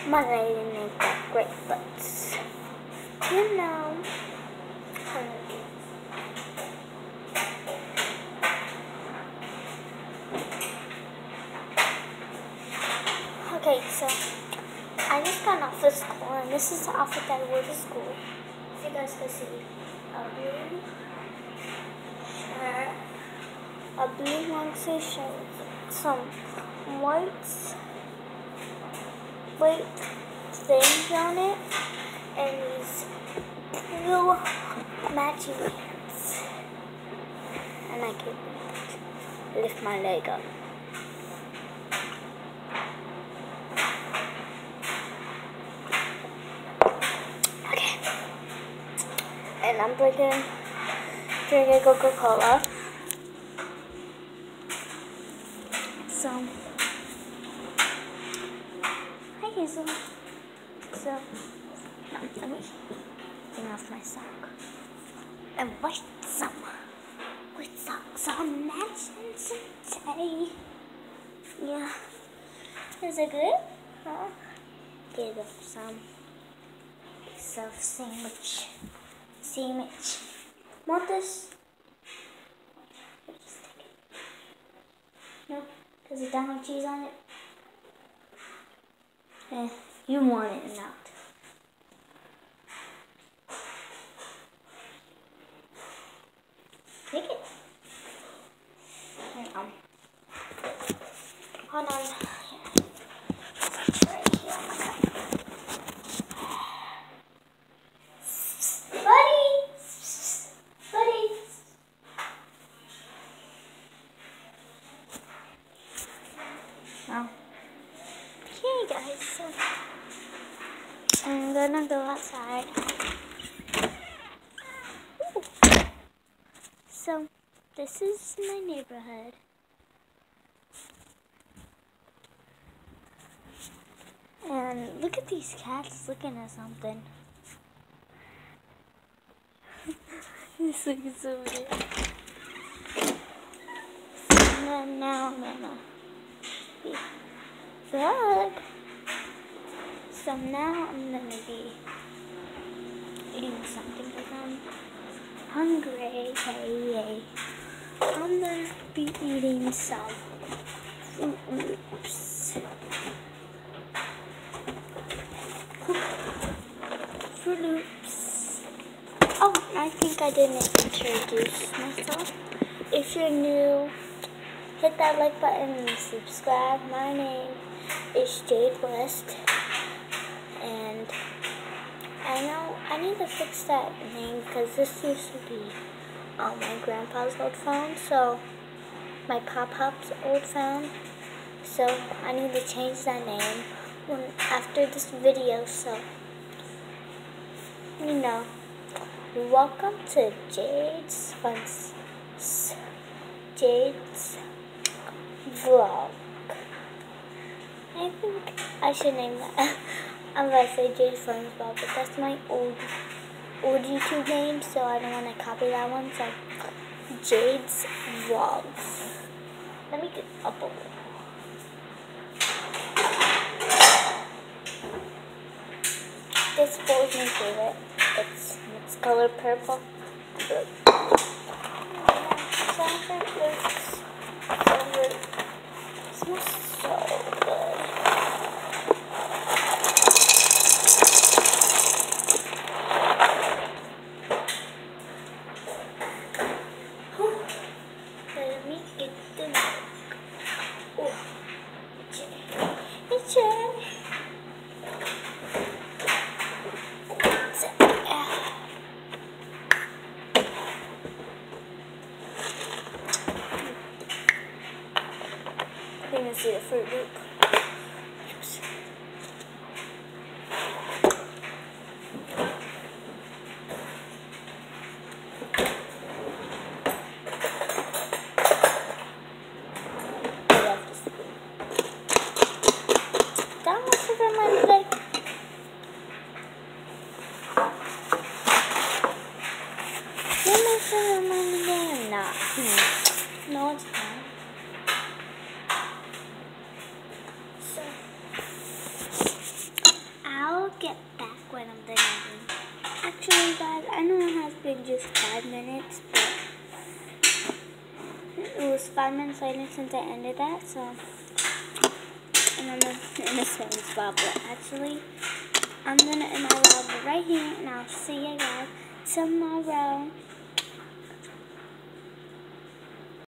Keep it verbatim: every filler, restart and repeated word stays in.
My lady ain't got great butts. You know. Okay, so I just got off of school, and this is the outfit that I wore to school. If you guys can see, a blue shirt, a blue long sleeve shirt with some white, white things on it, and these blue matching pants. And I can lift my leg up. And I'm drinking, drinking Coca-Cola. So, hi Hazel. So, no, let me take off my sock. And white some, white socks on matching today. Yeah. Is it good? Huh? Give up some self sandwich. Sandwich. Want this? Just take it. No? Does it don't have cheese on it? Eh, you want it or not. Take it. Hang on. Hold on. Right here. Oh. Okay guys, so I'm gonna go outside. Ooh. So this is my neighborhood. And look at these cats looking at something. This looking so weird. No, no, no, no. Look. So now I'm gonna be eating something because I'm hungry. Hey, hey. I'm gonna be eating some Fruit Loops. Fruit Loops. Oh, I think I didn't introduce myself. If you're new, hit that like button and subscribe. My name is Jade West, and I know I need to fix that name because this used to be on my grandpa's old phone, so my pop-up's old phone. So I need to change that name when, after this video. So you know, welcome to Jade's Fun, Jade's Vlog. I think I should name that. I'm about to say Jade's Fun Vlog, but that's my old old YouTube name, so I don't want to copy that one. So Jade's Vlogs. Let me get up a little. This bowl is my favorite. It's it's color purple. Look. Chocolate looks so good. It smells so good. Whew. Let me get the milk. Oh, it's a I think I see the Fruit Loop. Oops. I love this spoon. That was sugar in my leg. Did my sugar in my leg or not? Hmm. No, it's not. I know it has been just five minutes, but it was five minutes later since I ended that, so, and I'm in a same spot, but actually, I'm going to end my vlog right here, and I'll see you guys tomorrow.